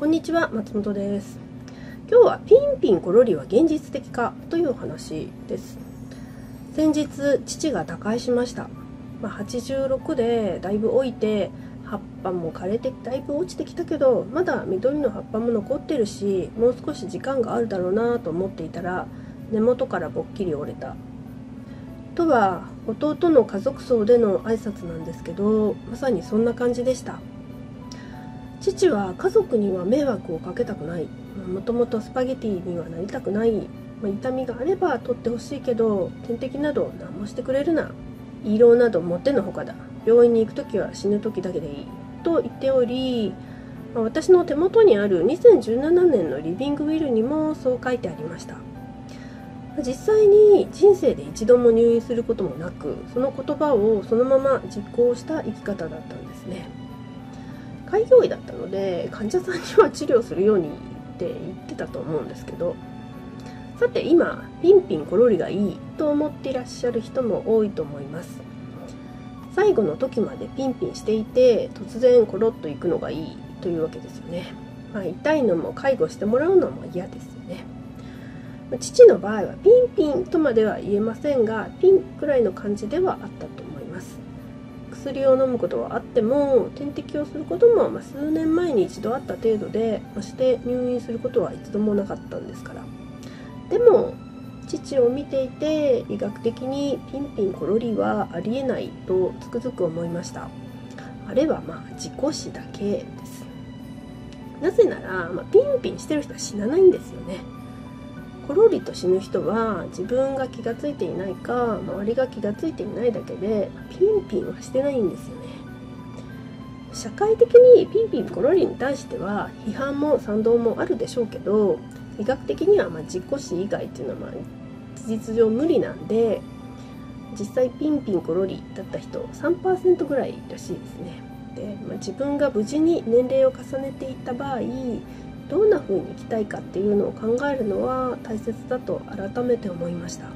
こんにちは、松本です。今日はピンピンコロリは現実的かというお話です。先日父が他界しました。86でだいぶ老いて葉っぱも枯れてだいぶ落ちてきたけど、まだ緑の葉っぱも残ってるし、もう少し時間があるだろうなと思っていたら、根元からぼっきり折れたとは弟の家族葬での挨拶なんですけど、まさにそんな感じでした。父は家族には迷惑をかけたくない、もともとスパゲティにはなりたくない、痛みがあれば取ってほしいけど点滴など何もしてくれるな、胃ろうなどもってのほかだ、病院に行くときは死ぬときだけでいいと言っており、私の手元にある2017年のリビングウィルにもそう書いてありました。実際に人生で一度も入院することもなく、その言葉をそのまま実行した生き方だったんですね。開業医だったので患者さんには治療するようにって言ってたと思うんですけど、さて今ピンピンコロリがいいと思っていらっしゃる人も多いと思います。最後の時までピンピンしていて突然コロッといくのがいいというわけですよね。痛いのも介護してもらうのも嫌ですよね。父の場合はピンピンとまでは言えませんが、ピンくらいの感じではあったと思います。薬を飲むことはあっても点滴をすることも数年前に一度あった程度で、まして入院することは一度もなかったんですから。でも父を見ていて医学的にピンピンコロリはありえないとつくづく思いました。あれは事故死だけです。なぜなら、ピンピンしてる人は死なないんですよね。コロリと死ぬ人は自分が気がついていないか周りが気がついていないだけでピンピンはしてないんですよね。社会的にピンピンコロリに対しては批判も賛同もあるでしょうけど、医学的には事故死以外っていうのは事実上無理なんで、実際ピンピンコロリだった人 3% ぐらいらしいですね。で、自分が無事に年齢を重ねていった場合どんな風に生きたいかっていうのを考えるのは大切だと改めて思いました。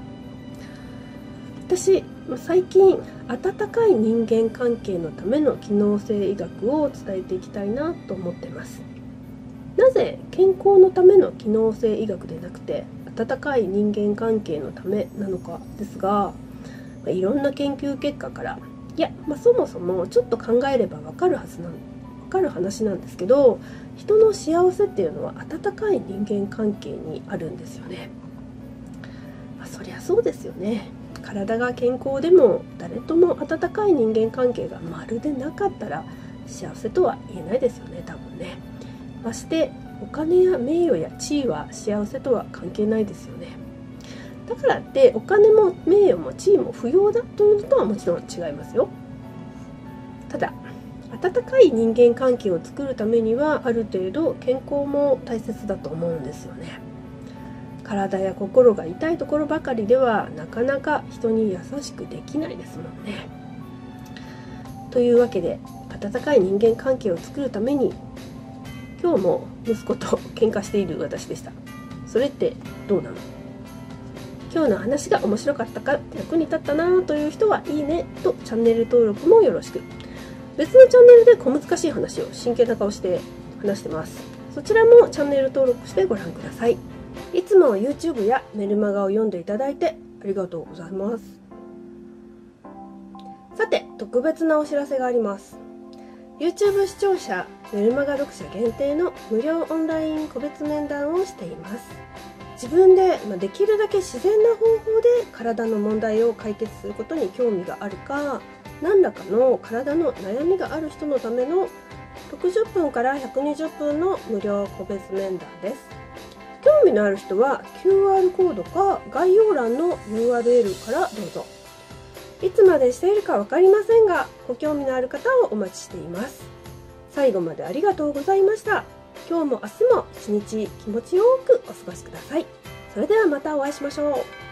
私最近温かい人間関係のための機能性医学を伝えていきたいなと思ってます。なぜ健康のための機能性医学でなくて温かい人間関係のためなのかですが、いろんな研究結果からそもそもちょっと考えれば分かる話なんですけど、人の幸せっていうのは温かい人間関係にあるんですよね。そりゃそうですよね。体が健康でも誰とも温かい人間関係がまるでなかったら幸せとは言えないですよね、多分ね。ましてお金や名誉や地位は幸せとは関係ないですよね。だからってお金も名誉も地位も不要だというのとはもちろん違いますよ。ただ温かい人間関係を作るためにはある程度健康も大切だと思うんですよね。体や心が痛いところばかりではなかなか人に優しくできないですもんね。というわけで温かい人間関係を作るために今日も息子と喧嘩している私でした。それってどうなの？今日の話が面白かったか役に立ったなという人はいいねとチャンネル登録もよろしく。別のチャンネルで小難しい話を真剣な顔して話してます。そちらもチャンネル登録してご覧ください。いつも YouTube やメルマガを読んでいただいてありがとうございます。さて、特別なお知らせがあります。 YouTube 視聴者、メルマガ読者限定の無料オンライン個別面談をしています。自分でできるだけ自然な方法で体の問題を解決することに興味があるか、何らかの体の悩みがある人のための60分から120分の無料個別面談です。興味のある人は QR コードか概要欄の URL からどうぞ。いつまでしているか分かりませんが、ご興味のある方をお待ちしています。最後までありがとうございました。今日も明日も一日気持ちよくお過ごしください。それではまたお会いしましょう。